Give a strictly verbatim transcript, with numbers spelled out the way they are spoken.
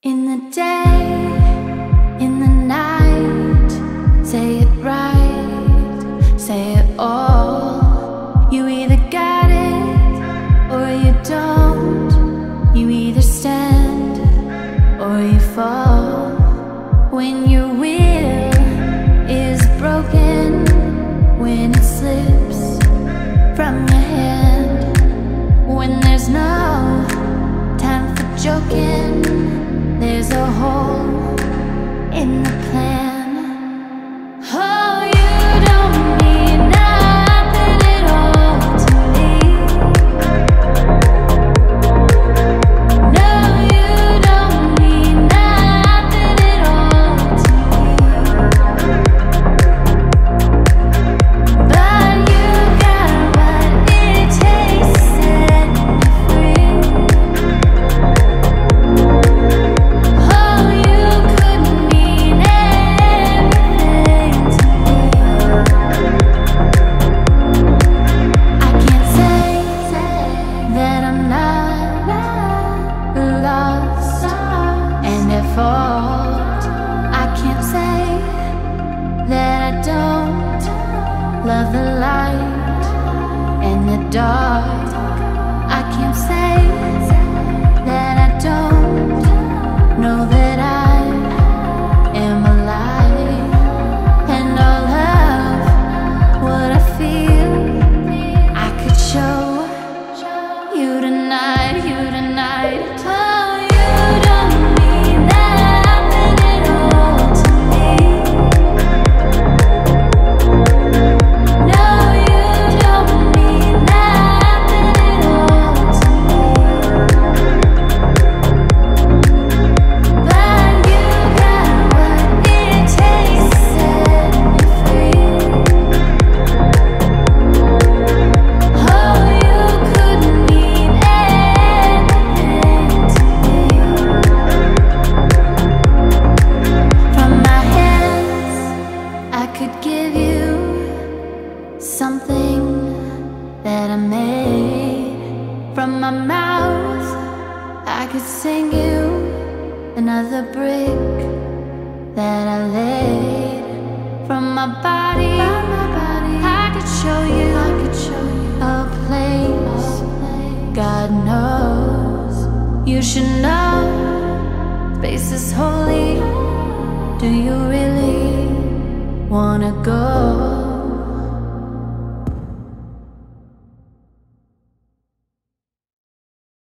In the day, in the night, say it right, say it all. You either got it or you don't. You either stand or you fall. When your will is broken, when it slips from your hand, when there's no time for joking, there's a hole in the plan. Oh, you don't mean nothing at all to me. No, you don't mean nothing at all to me. But you got what it takes to set me free. I can't say that I don't love the light and the dark. I can't say that I don't know that I am alive. And all of what I feel, I could show you tonight, you tonight. Oh, you don't mean nothing at all to me. No, you don't mean nothing at all to me. But you got what it takes to set me free. Oh, you couldn't mean anything to me. From my hands, I could give you something that I made. From my mouth, I could sing you another brick that I laid. From my body, I could show you, I could show you a place God knows you should know. Space is holy. Do you really wanna go?